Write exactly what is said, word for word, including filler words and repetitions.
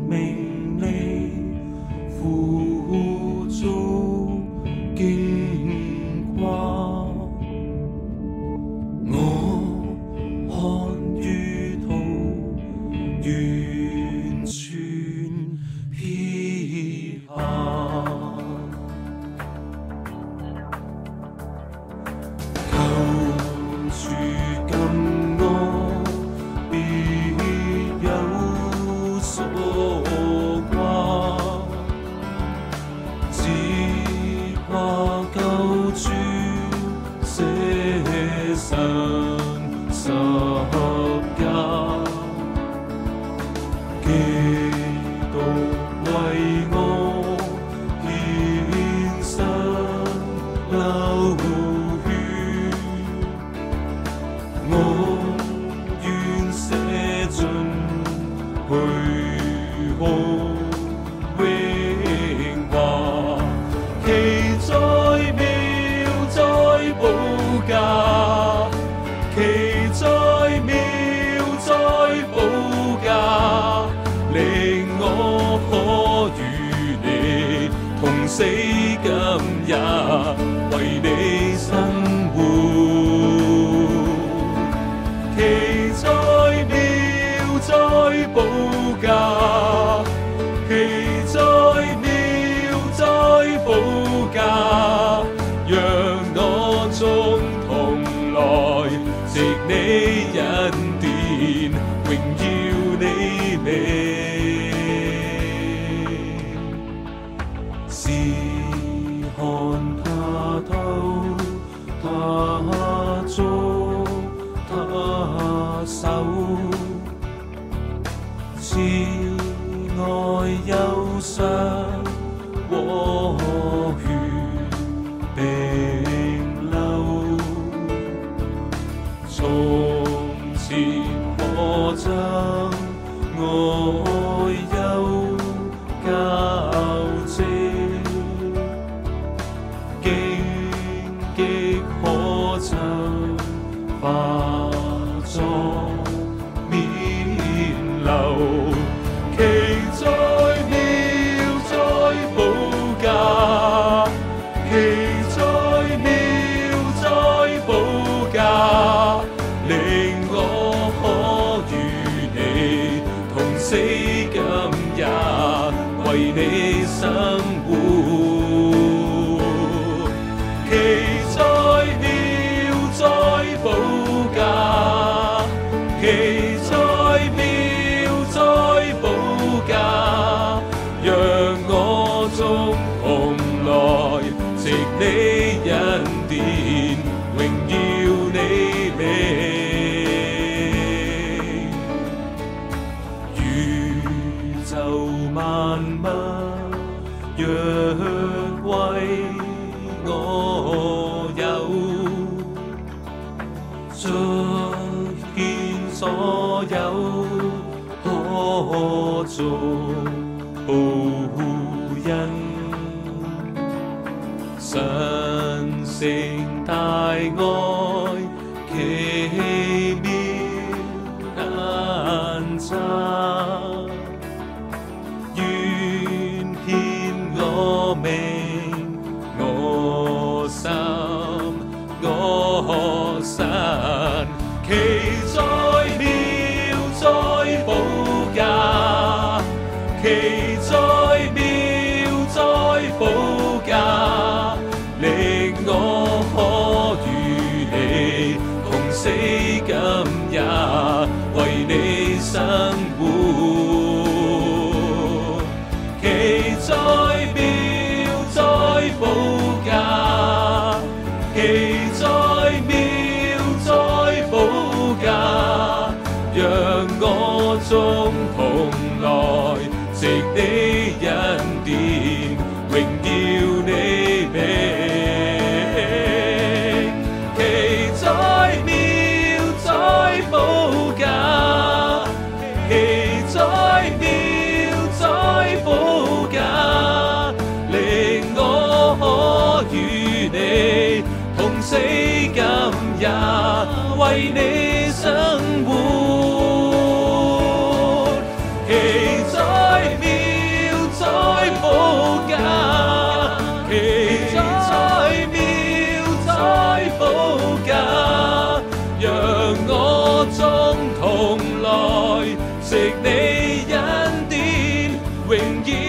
命你扶助經qua，我看於途完全撇下。求主禁我別有所掛，只怕救主捨身十架，基督為我獻身流血，我願捨盡去毫榮華，奇在妙在寶價，奇在妙在寶價，令我可與你同死今日，為你生活。奇在妙在寶價，奇在妙在寶價，讓我眾同來，藉你恩典，榮耀你名。是看他頭，他足，他手，慈愛憂傷和血並流，從前可憎我憂交織，荊棘可曾化作面流，奇在妙在寶價，奇在妙在寶價，令我可與你同死今日，為你生活。奇在妙在寶價，奇在妙在寶價，讓我眾同來，藉你恩典，榮耀你名。宇宙萬物若為我有，盡獻所有，可做報恩。神聖大愛，奇妙難測，願獻我命，我心，我神，奇在妙在寶價，奇在妙在寶價，令我可與你同死今日，為你生活。奇在妙在寶價，奇在妙在寶價，讓我眾同來，藉你恩典，榮耀你名。奇在妙在寶價，奇在妙在寶價，令我可與你同死今日，為你生活。奇在榮耀